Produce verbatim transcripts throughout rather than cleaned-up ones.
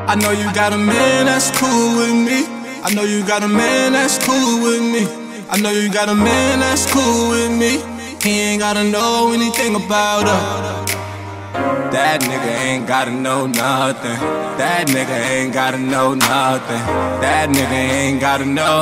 I know you got a man that's cool with me. I know you got a man that's cool with me. I know you got a man that's cool with me. He ain't gotta know anything about her. That nigga ain't gotta know nothing. That nigga ain't gotta know nothing. That nigga ain't gotta know.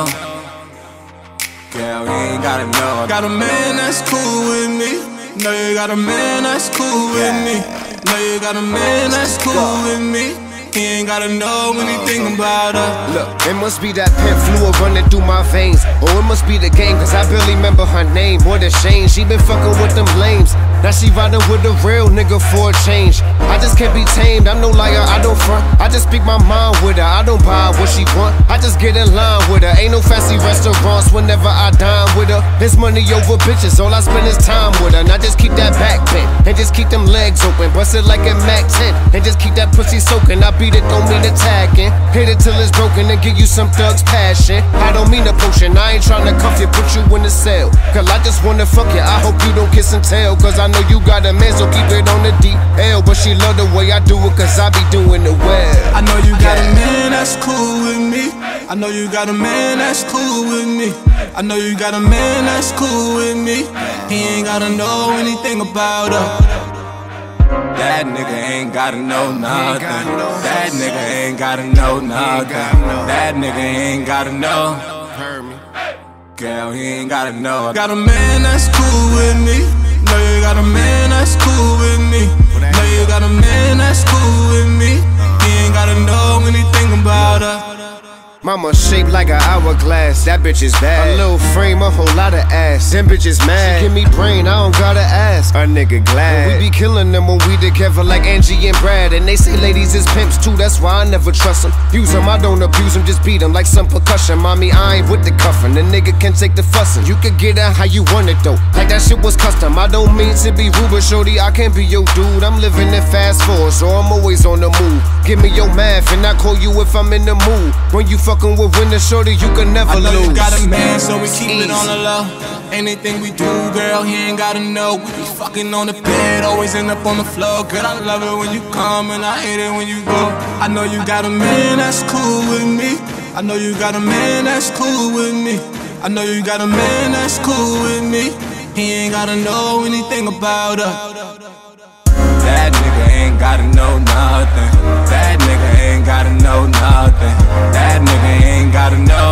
Girl, he ain't gotta know. Got a man that's cool with me. Know you got a man that's cool with me. Know you got a man that's cool with me. He ain't gotta know anything about her. Look, it must be that pimp fluid running through my veins. Or it must be the game, cause I barely remember her name. What a shame, she been fucking with them lames. Now she riding with a real nigga for a change. I just can't be tamed, I'm no liar, I don't front. I just speak my mind with her, I don't buy what she want. I just get in line with her, ain't no fancy restaurants whenever I dine with her. It's money over bitches, all I spend is time with her. Now just keep that back bent, and just keep them legs open. Bust it like a Mac ten, and just keep that pussy soaking. I beat it, don't mean attacking. Hit it till it's broken and give you some thug's passion. I don't mean a potion, I ain't tryna cuff you, put you in the cell. Cause I just wanna fuck you, I hope you don't kiss and tell. Cause I know you got a man, so keep it on the D L. But she love the way I do it, cause I be doing it well. I know you got a man that's cool with me. I know you got a man that's cool with me. I know you got a man that's cool with me. He ain't gotta know anything about her. That nigga ain't gotta know nothing. That nigga ain't gotta know nothing. That nigga ain't gotta know. Girl, he ain't gotta know. Got a man that's cool with me. Know you got a man that's cool with me. Know you got a man that's cool with me. He ain't gotta know anything about her. Mama shaped like an hourglass, that bitch is bad. A little frame, a whole lot of ass, them bitches mad. She give me brain, I don't gotta ask, a nigga glad. We be killing them when we together like Angie and Brad. And they say ladies is pimps too, that's why I never trust them. Use them, I don't abuse them, just beat them like some percussion. Mommy, I ain't with the cuffin', the nigga can take the fussin'. You can get it how you want it though, like that shit was custom. I don't mean to be rude, but shorty, I can't be your dude. I'm living in fast forward, so I'm always on the move. Give me your math and I call you if I'm in the mood. When you fucking with winning, shorty, you can never lose. I know lose. You got a man, so we keep Easy. It on the low. Anything we do, girl, he ain't gotta know. We be fucking on the bed, always end up on the floor. Girl, I love it when you come and I hate it when you go. I know you got a man that's cool with me. I know you got a man that's cool with me. I know you got a man that's cool with me. He ain't gotta know anything about her. That nigga ain't gotta know nothing. That nigga ain't gotta know nothing. That nigga ain't gotta know.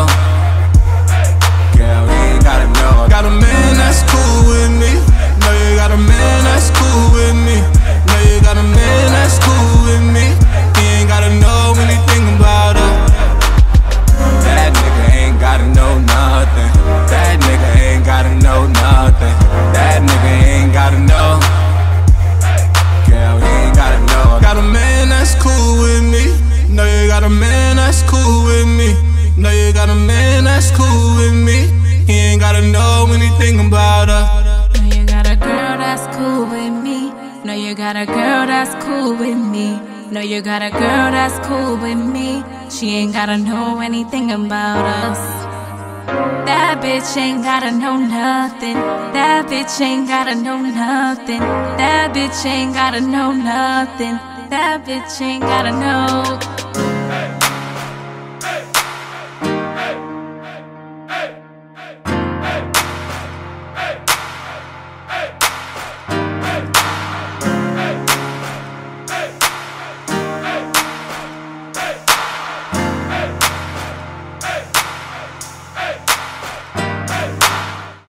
Girl, he ain't gotta know. Got a man that's cool with me. Know you got a man that's cool with me. Know you got a man that's cool with me. He ain't gotta know anything about her. That nigga ain't gotta know nothing. That nigga ain't gotta know nothing. That nigga ain't gotta know. Girl, he ain't gotta know. Got a man that's cool with me. Know you got a man that's cool with me. Know you got a man that's cool with me. He ain't gotta know anything about her. Know you got a girl that's cool with me. Know you got a girl that's cool with me. Know you got a girl that's cool with me. She ain't gotta know anything about us. That bitch ain't gotta know nothing. That bitch ain't gotta know nothing. That bitch ain't gotta know nothing. That bitch ain't gotta know.